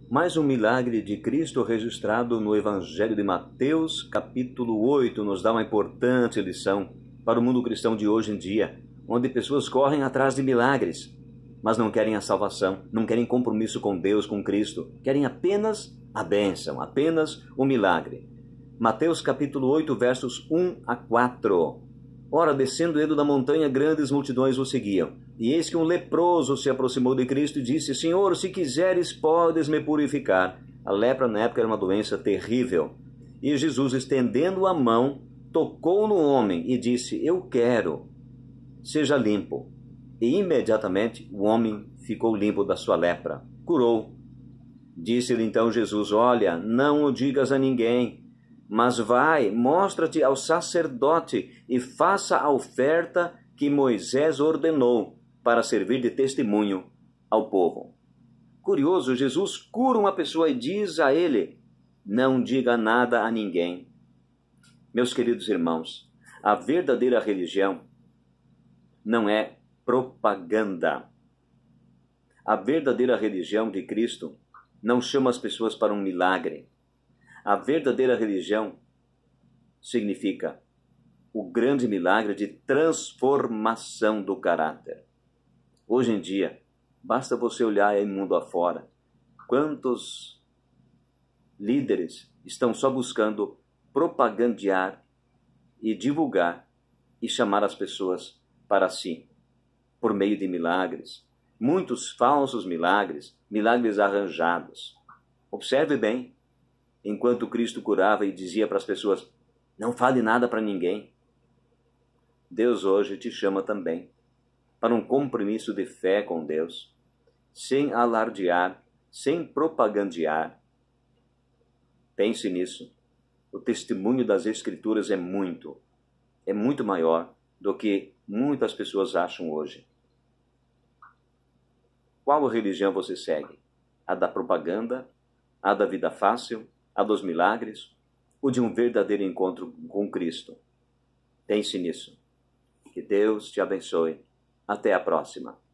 Mais um milagre de Cristo registrado no Evangelho de Mateus, capítulo 8, nos dá uma importante lição para o mundo cristão de hoje em dia, onde pessoas correm atrás de milagres, mas não querem a salvação, não querem compromisso com Deus, com Cristo, querem apenas a bênção, apenas o milagre. Mateus capítulo 8, versos 1 a 4. Ora, descendo ele da montanha, grandes multidões o seguiam. E eis que um leproso se aproximou de Cristo e disse: Senhor, se quiseres, podes me purificar. A lepra na época era uma doença terrível. E Jesus, estendendo a mão, tocou no homem e disse: Eu quero, seja limpo. E imediatamente o homem ficou limpo da sua lepra. Curou. Disse-lhe então Jesus: Olha, não o digas a ninguém, mas vai, mostra-te ao sacerdote e faça a oferta que Moisés ordenou para servir de testemunho ao povo. Curioso, Jesus cura uma pessoa e diz a ele: não diga nada a ninguém. Meus queridos irmãos, a verdadeira religião não é propaganda. A verdadeira religião de Cristo não chama as pessoas para um milagre. A verdadeira religião significa o grande milagre de transformação do caráter. Hoje em dia, basta você olhar aí no mundo afora. Quantos líderes estão só buscando propagandear e divulgar e chamar as pessoas para si, por meio de milagres. Muitos falsos milagres, milagres arranjados. Observe bem, enquanto Cristo curava e dizia para as pessoas: não fale nada para ninguém. Deus hoje te chama também para um compromisso de fé com Deus, sem alardear, sem propagandear. Pense nisso. O testemunho das Escrituras é muito maior do que muitas pessoas acham hoje. Qual religião você segue? A da propaganda? A da vida fácil? A dos milagres? Ou de um verdadeiro encontro com Cristo? Pense nisso. Que Deus te abençoe. Até a próxima.